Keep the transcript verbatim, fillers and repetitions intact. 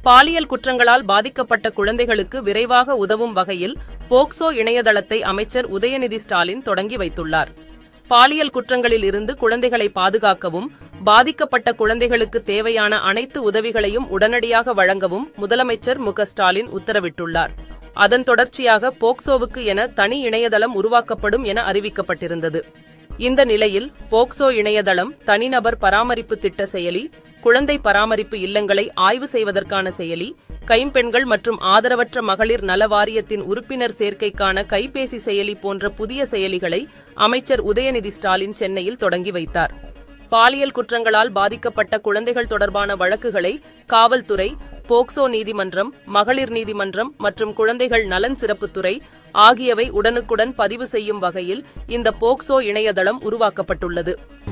பாலியல் குற்றங்களால் பாதிக்கப்பட்ட குழந்தைகளுக்கு விரைவாக உதவும் வகையில் போக்சோ இணையதளத்தை அமைச்சர் உதயநிதி ஸ்டாலின் தொடங்கி வைத்துள்ளார். பாலியல் குற்றங்களில் இருந்து குழந்தைகளை பாதுகாக்கவும், பாதிக்கப்பட்ட குழந்தைகளுக்கு தேவையான அனைத்து உதவிகளையும் உடனடியாக வழங்கவும் முதலமைச்சர் மு க ஸ்டாலின் உத்தரவிட்டுள்ளார். அதன் தொடர்ச்சியாக போக்சோவுக்கு என தனி இணையதளம் உருவாக்கப்படும் என அறிவிக்கப்பட்டிருந்தது. இந்த நிலையில் போக்சோ இணையதளம், தனிநபர் பராமரிப்பு திட்ட செயலி, குழந்தை பராமரிப்பு இல்லங்களை ஆய்வு செய்வதற்கான செயலி, கைம்பெண்கள் மற்றும் ஆதரவற்ற மகளிர் நல வாரியத்தின் உறுப்பினர் சேர்க்கைக்கான கைபேசி செயலி போன்ற புதிய செயலிகளை அமைச்சர் உதயநிதி ஸ்டாலின் சென்னையில் தொடங்கி வைத்தார். பாலியல் குற்றங்களால் பாதிக்கப்பட்ட குழந்தைகள் தொடர்பான வழக்குகளை காவல்துறை, போக்சோ நீதிமன்றம், மகளிர் நீதிமன்றம் மற்றும் குழந்தைகள் நலன் சிறப்புத்துறை ஆகியவை உடனுக்குடன் பதிவு செய்யும் வகையில் இந்த போக்சோ இணையதளம் உருவாக்கப்பட்டுள்ளது.